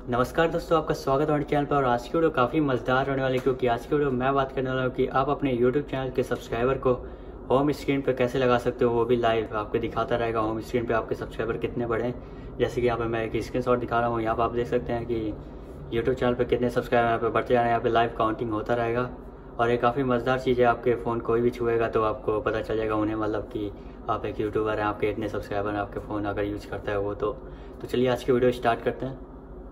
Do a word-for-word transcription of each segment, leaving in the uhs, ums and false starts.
नमस्कार दोस्तों, आपका स्वागत है हमारे चैनल पर। और आज की वीडियो काफ़ी मज़ेदार होने वाली है, क्योंकि आज की वीडियो मैं बात करने वाला हूँ कि आप अपने यूट्यूब चैनल के सब्सक्राइबर को होम स्क्रीन पर कैसे लगा सकते हो, वो भी लाइव आपको दिखाता रहेगा होम स्क्रीन पे आपके सब्सक्राइबर कितने बड़े हैं। जैसे कि यहाँ पे मैं एक स्क्रीनशॉट दिखा रहा हूँ, यहाँ पर आप देख सकते हैं कि यूट्यूब चैनल पर कितने सब्सक्राइबर यहाँ पे बढ़ते जा रहे हैं। यहाँ पे लाइव काउंटिंग होता रहेगा और ये काफ़ी मज़ेदार चीज़ है। आपके फ़ोन कोई भी छुएगा तो आपको पता चल जाएगा उन्हें, मतलब कि आप एक यूट्यूबर हैं, आपके इतने सब्सक्राइबर हैं, आपके फ़ोन अगर यूज़ करता है वो। तो तो चलिए आज की वीडियो स्टार्ट करते हैं।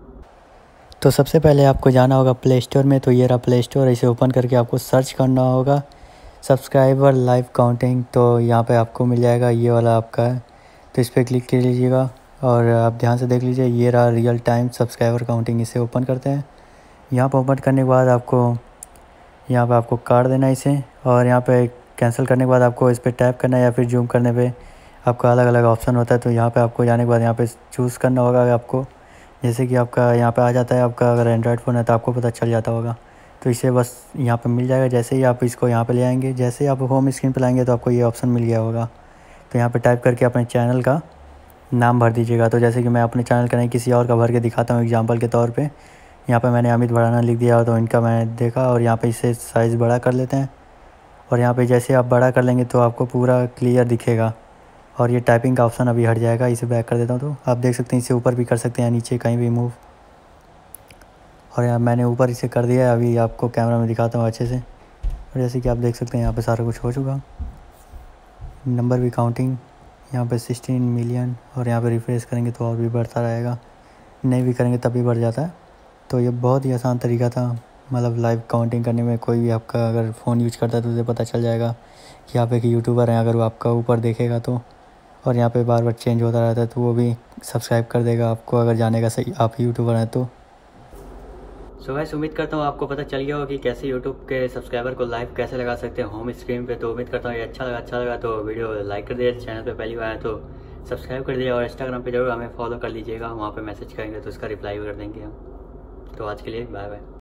तो सबसे पहले आपको जाना होगा प्ले स्टोर में। तो ये रहा प्ले स्टोर, इसे ओपन करके आपको सर्च करना होगा सब्सक्राइबर लाइव काउंटिंग। तो यहाँ पे आपको मिल जाएगा, ये वाला आपका है, तो इस पर क्लिक कर लीजिएगा और आप ध्यान से देख लीजिए, ये रहा रियल टाइम सब्सक्राइबर काउंटिंग। इसे ओपन करते हैं। यहाँ पर ओपन करने के बाद आपको यहाँ पे आपको कार्ड देना है इसे, और यहाँ पे कैंसिल करने के बाद आपको इस पर टैप करना है या फिर जूम करने पे आपका अलग अलग ऑप्शन होता है। तो यहाँ पे आपको जाने के बाद यहाँ पे चूज़ करना होगा आपको, जैसे कि आपका यहाँ पे आ जाता है। आपका अगर एंड्रॉयड फ़ोन है तो आपको पता चल जाता होगा। तो इसे बस यहाँ पे मिल जाएगा। जैसे ही आप इसको यहाँ पे ले आएंगे, जैसे ही आप होम स्क्रीन पे लाएंगे तो आपको ये ऑप्शन मिल गया होगा। तो यहाँ पे टाइप करके अपने चैनल का नाम भर दीजिएगा। तो जैसे कि मैं अपने चैनल का नहीं किसी और का भर के दिखाता हूँ एग्जाम्पल के तौर पर। यहाँ पर मैंने अमित भड़ाना लिख दिया, तो इनका मैंने देखा और यहाँ पर इसे साइज़ बड़ा कर लेते हैं। और यहाँ पर जैसे आप बड़ा कर लेंगे तो आपको पूरा क्लियर दिखेगा और ये टाइपिंग का ऑप्शन अभी हट जाएगा। इसे बैक कर देता हूँ तो आप देख सकते हैं, इसे ऊपर भी कर सकते हैं, नीचे कहीं भी मूव। और यहाँ मैंने ऊपर इसे कर दिया है, अभी आपको कैमरा में दिखाता हूँ अच्छे से। और जैसे कि आप देख सकते हैं यहाँ पे सारा कुछ हो चुका, नंबर भी काउंटिंग यहाँ पे सिक्सटीन मिलियन। और यहाँ पे रिफ्रेश करेंगे तो और भी बढ़ता रहेगा, नहीं भी करेंगे तब भी बढ़ जाता है। तो ये बहुत ही आसान तरीका था, मतलब लाइव काउंटिंग करने में। कोई भी आपका अगर फ़ोन यूज करता है तो उसे पता चल जाएगा कि आप एक यूट्यूबर हैं, अगर वो आपका ऊपर देखेगा तो। और यहाँ पे बार बार चेंज होता रहता है तो वो भी सब्सक्राइब कर देगा आपको, अगर जानेगा सही आप यूट्यूबर हैं तो। सो गाइस, उम्मीद करता हूँ आपको पता चल गया होगा कि कैसे यूट्यूब के सब्सक्राइबर को लाइव कैसे लगा सकते हैं होम स्क्रीन पे। तो उम्मीद करता हूँ ये अच्छा लगा अच्छा लगा तो वीडियो लाइक कर दिया, चैनल पे पहली बार है तो सब्सक्राइब कर दिया, और इंस्टाग्राम पे जरूर हमें फॉलो कर लीजिएगा। वहाँ पे मैसेज करेंगे तो उसका रिप्लाई भी कर देंगे हम। तो आज के लिए बाय बाय।